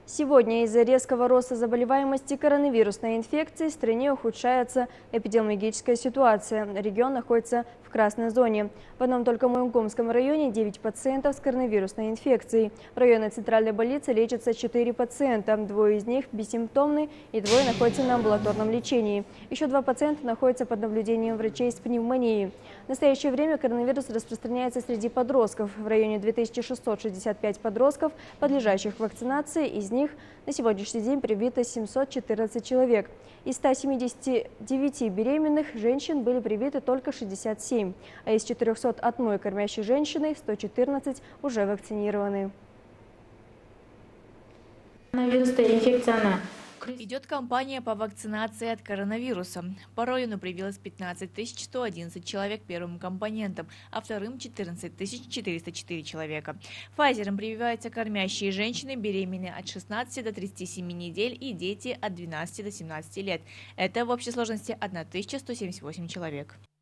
Сегодня из-за резкого роста заболеваемости коронавирусной инфекцией в стране ухудшается эпидемиологическая ситуация. Регион находится в красной зоне. В одном только Муюнгумском районе 9 пациентов с коронавирусной инфекцией. В районной центральной больнице лечатся 4 пациента. 2 из них бессимптомны и 2 находятся на амбулаторном лечении. Еще 2 пациента находятся под наблюдением врачей с пневмонией. В настоящее время коронавирус распространяется среди подростков. В районе 2665 подростков, подлежащих вакцинации, из них на сегодняшний день привито 714 человек. Из 179 беременных женщин были привиты только 67, а из 401 кормящей женщины 114 уже вакцинированы. Идет кампания по вакцинации от коронавируса. По району привилось 15 111 человек первым компонентом, а вторым 14 404 человека. Pfizer'ом прививаются кормящие женщины, беременные от 16 до 37 недель и дети от 12 до 17 лет. Это в общей сложности 1178 человек.